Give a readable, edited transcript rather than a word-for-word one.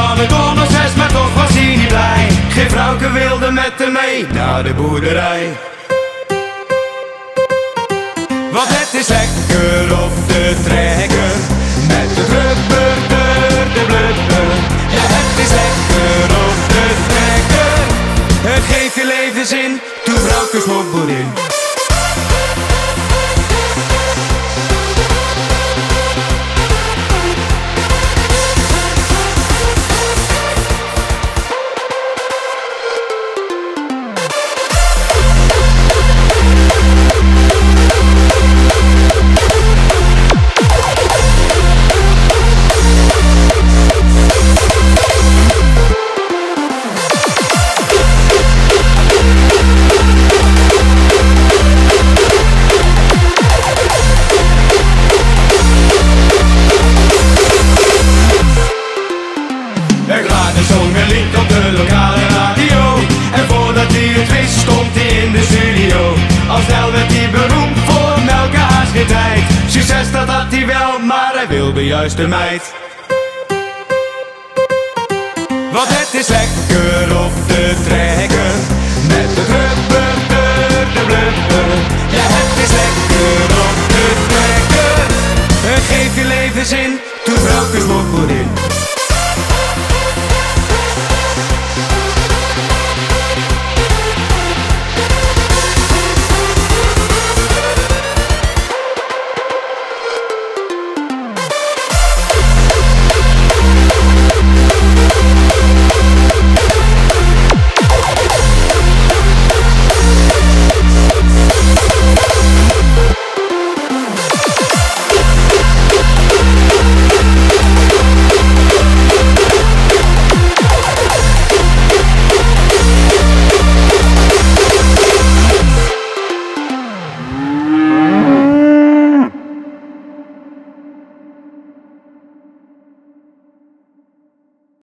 van het onderzes, maar toch was hij niet blij. Geen vrouwke wilde met hem mee naar de boerderij. Want het is lekker op de trekker, met de rubber, de blubber. Ja, het is lekker op de trekker, het geeft je levenszin, toen vrouwke slotboerin. Zong een lied op de lokale radio, en voordat hij het wist stond hij in de studio. Al snel werd hij beroemd, voor melken haast geen tijd. Succes dat had hij wel, maar hij wilde juist de meid. Want het is lekker op de trein.